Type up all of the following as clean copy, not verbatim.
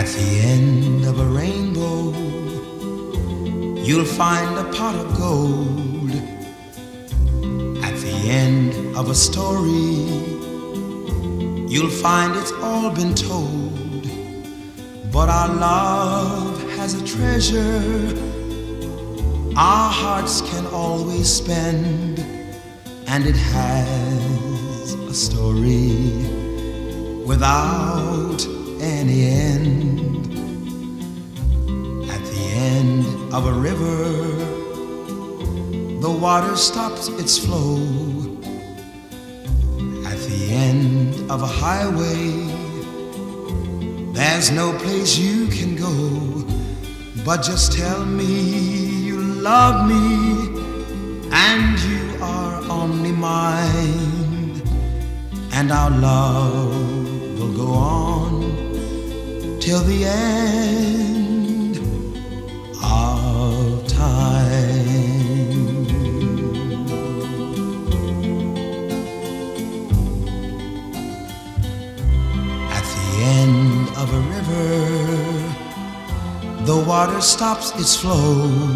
At the end of a rainbow, you'll find a pot of gold. At the end of a story, you'll find it's all been told. But our love has a treasure our hearts can always spend, and it has a story without any end. At the end of a river, the water stops its flow. At the end of a highway, there's no place you can go. But just tell me you love me, and you are only mine, and our love will go on till the end of time. At the end of a river, the water stops its flow.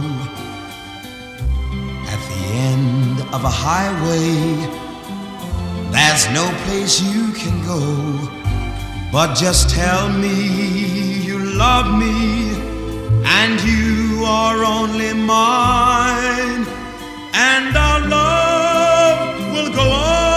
At the end of a highway, there's no place you can go. But just tell me you love me, and you are only mine, and our love will go on